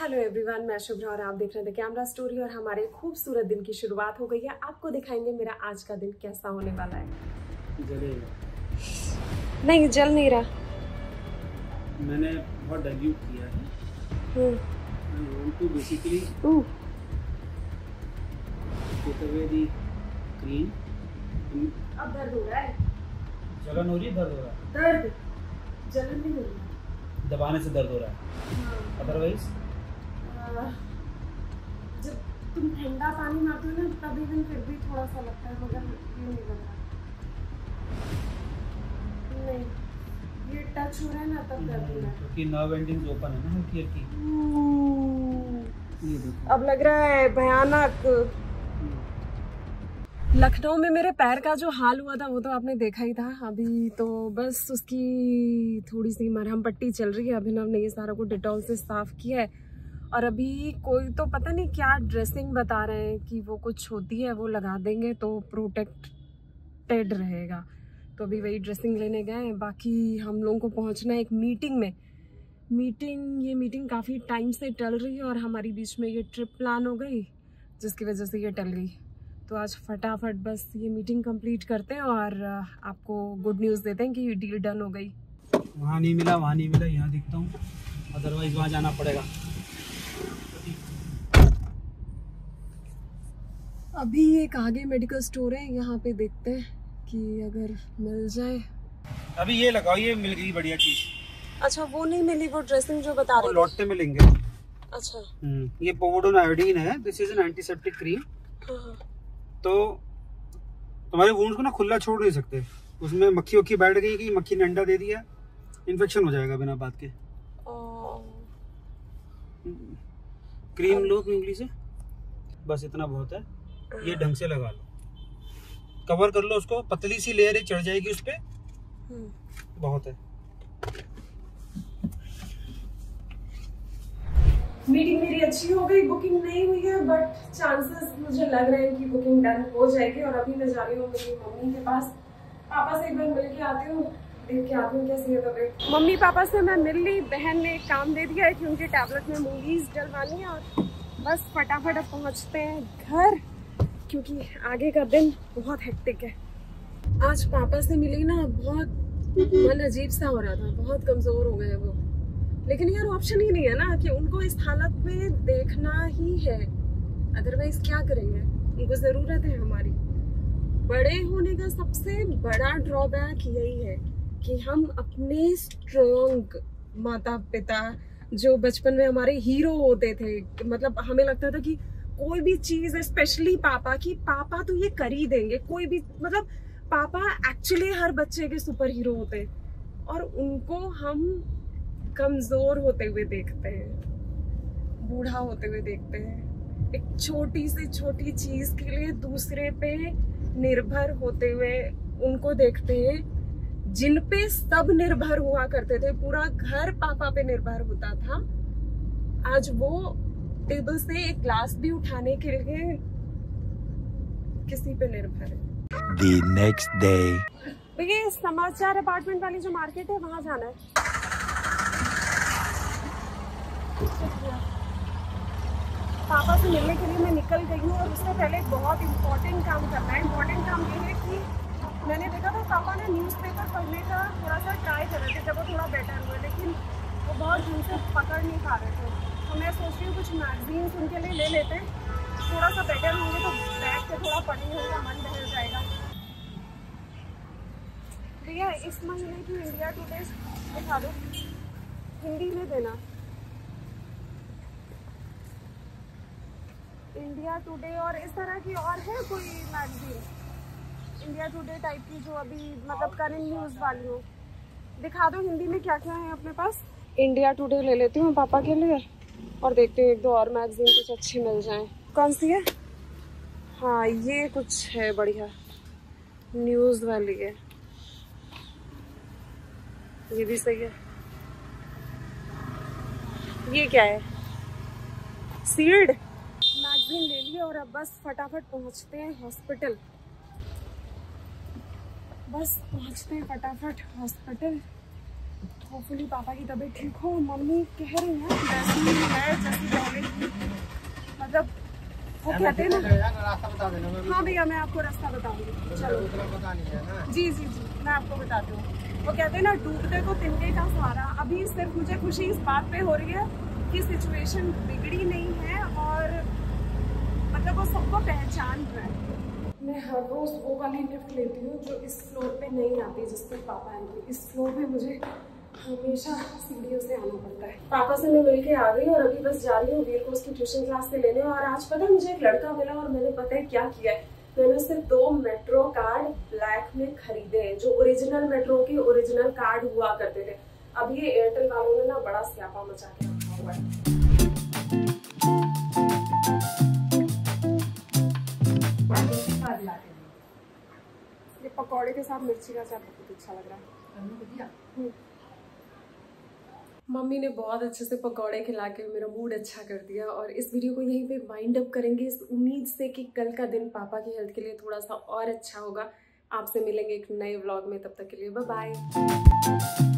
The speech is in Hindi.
हेलो एवरीवन, मैं शुभ्रा और आप देख रहे थे कैमरा स्टोरी। और हमारे खूबसूरत दिन की शुरुआत हो गई है। आपको दिखाएंगे मेरा आज का दिन कैसा होने वाला है। नहीं, जल नहीं रहा। मैंने बहुत डाइल्यूट किया है। I want to basically take away the cream. अब दर्द हो रहा है। जलन हो रही है, दर्द हो रहा है। दर्द, जलन नहीं हो रही है। दबाने से दर्द हो रहा है। अदरवाइज जब तुम ठंडा पानी मारते हो ना तब इवन फिर भी थोड़ा सा लगता है, मगर ये नहीं लग रहा। नहीं, ये टच हो रहा है ना तब दर्द हो रहा है, क्योंकि नर्व एंडिंग्स ओपन है ना हल्की हल्की। ये देखो, अब लग रहा है भयानक। लखनऊ में मेरे पैर का जो हाल हुआ था वो तो आपने देखा ही था। अभी तो बस उसकी थोड़ी सी मरहम पट्टी चल रही है। अभिनव ने ये सारा को डिटॉल से साफ किया है। और अभी कोई तो पता नहीं क्या ड्रेसिंग बता रहे हैं कि वो कुछ होती है, वो लगा देंगे तो प्रोटेक्टेड रहेगा। तो अभी वही ड्रेसिंग लेने गए हैं। बाकी हम लोगों को पहुंचना है एक मीटिंग में। ये मीटिंग काफ़ी टाइम से टल रही है और हमारी बीच में ये ट्रिप प्लान हो गई जिसकी वजह से ये टल गई। तो आज फटाफट बस ये मीटिंग कंप्लीट करते हैं और आपको गुड न्यूज़ देते हैं कि ये डील डन हो गई। वहाँ नहीं मिला, यहाँ दिखता हूँ, अदरवाइज वहाँ जाना पड़ेगा। अभी एक आगे मेडिकल स्टोर है, यहाँ पे देखते हैं कि अगर मिल जाए। अभी ये लगाओ, ये मिल गई बढ़िया चीज। अच्छा, वो नहीं मिली, वो ड्रेसिंग जो बता रहे थे। लौटते मिलेंगे। अच्छा, ये पोविडोन आयोडीन है। This is an antiseptic cream. तो तुम्हारे वुंड्स को ना खुला छोड़ नहीं सकते। उसमें मक्खी वक्खी बैठ गई कि मक्खी ने अंडा दे दिया, इन्फेक्शन हो जाएगा बिना बात के। क्रीम लो उंगली से, बस इतना बहुत है। ये ढंग से लगा लो, कवर कर लो उसको। पतली सी लेयर चढ़ जाएगी उस पे, बहुत है। मीटिंग मेरी अच्छी हो गई। बुकिंग नहीं हुई है बट चांसेस मुझे लग रहे हैं कि बुकिंग डन हो जाएगी। और अभी मैं जा रही हूँ मेरी मम्मी के पास। पापा से एक बार मिल के आती हूँ, देख के आती हूँ कैसी है तबीयत। मम्मी पापा से मैं मिल ली। बहन ने एक काम दे दिया है कि उनके टैबलेट में मूवीज डलवानी है। और बस फटाफट अब पहुँचते हैं घर, क्योंकि आगे का दिन बहुत हेक्टिक है। आज पापा से मिली ना, बहुत मन अजीब सा हो रहा था, बहुत कमजोर हो गए वो। लेकिन यार ऑप्शन ही नहीं है ना कि उनको इस हालत में देखना ही है, अदरवाइज क्या करेंगे। उनको जरूरत है हमारी। बड़े होने का सबसे बड़ा ड्रॉबैक यही है कि हम अपने स्ट्रॉन्ग माता पिता जो बचपन में हमारे हीरो होते थे, मतलब हमें लगता था कि कोई भी चीज, स्पेशली पापा, की पापा तो ये कर ही देंगे। कोई भी, मतलब पापा एक्चुअली हर बच्चे के सुपर हीरो होते हैं। और उनको हम कमजोर होते हुए देखते हैं, बूढ़ा होते हुए देखते हैं, एक छोटी से छोटी चीज के लिए दूसरे पे निर्भर होते हुए उनको देखते हैं, जिन पे सब निर्भर हुआ करते थे। पूरा घर पापा पे निर्भर होता था। आज वो टेबल से एक ग्लास भी उठाने के लिए किसी पे निर्भर है। The next day. भैया, समाचार अपार्टमेंट वाली जो मार्केट है वहां जाना है। पापा से मिलने के लिए मैं निकल गई हूँ। और उससे पहले बहुत इम्पोर्टेंट काम करना है। इम्पोर्टेंट काम ये है कि मैंने देखा था पापा ने न्यूज़पेपर पढ़ने का थोड़ा सा ट्राई कर रहे थे जब वो थोड़ा बेटर हुए, लेकिन वो बहुत दिन से पकड़ नहीं पा रहे थे। तो मैं सोच रही हूँ कुछ मैगजीन्स उनके लिए ले लेते हैं। थोड़ा सा बेटर होंगे तो बैठ के थोड़ा पढ़ेंगे, उनका मन बदल जाएगा। भैया, इस महीने की इंडिया टुडे दिखा दो, हिंदी में देना। इंडिया टुडे और इस तरह की और है कोई मैगजीन इंडिया टुडे टाइप की जो अभी मतलब करंट न्यूज़ वाली हो? दिखा दो हिंदी में क्या क्या है अपने पास। इंडिया टुडे ले लेती हूँ पापा के लिए और देखते हैं एक दो और मैगजीन कुछ अच्छी मिल जाए। कौन सी है? हाँ, ये कुछ है बढ़िया, न्यूज़ वाली है, ये भी सही है। ये क्या है? सील्ड मैगजीन ले लिए और अब बस फटाफट पहुंचते हैं हॉस्पिटल। होपफुली पापा की तबीयत ठीक हो। मम्मी कह रही है जैसी है, जैसी वो कहते हैं ना, रास्ता बता देना। हाँ भैया मैं आपको रास्ता बताऊंगी, चलो पता नहीं है ना। जी जी जी मैं आपको बताती हूँ। वो कहते हैं ना डूबते को तिनके का सहारा। अभी सिर्फ मुझे खुशी इस बात पे हो रही है कि सिचुएशन बिगड़ी नहीं है और मतलब वो सबको पहचान रहा है। मैं हर रोज वो वाली लिफ्ट लेती हूँ जो इस फ्लोर पे नहीं आती जिस पे पापा आएंगे। इस फ्लोर पे मुझे हमेशा सीढ़ियों से आना पड़ता है। पापा से मैं मिलके आ गई और अभी बस जा रही हूँ वीर को उसकी ट्यूशन क्लास से लेने। और आज पता है मुझे एक लड़का मिला और मैंने पता है क्या किया है, मैंने उससे 2 मेट्रो कार्ड ब्लैक में खरीदे हैं जो ओरिजिनल मेट्रो के ओरिजिनल कार्ड हुआ करते थे। अब ये एयरटेल वालों ने ना बड़ा स्यापा मचा के रखा हुआ है। ये पकौड़े के साथ मिर्ची का अचार बहुत अच्छा लग रहा है। मम्मी ने बहुत अच्छे से पकौड़े खिला के मेरा मूड अच्छा कर दिया और इस वीडियो को यहीं पे वाइंड अप करेंगे इस उम्मीद से कि कल का दिन पापा की हेल्थ के लिए थोड़ा सा और अच्छा होगा। आपसे मिलेंगे एक नए व्लॉग में, तब तक के लिए बाय बाय।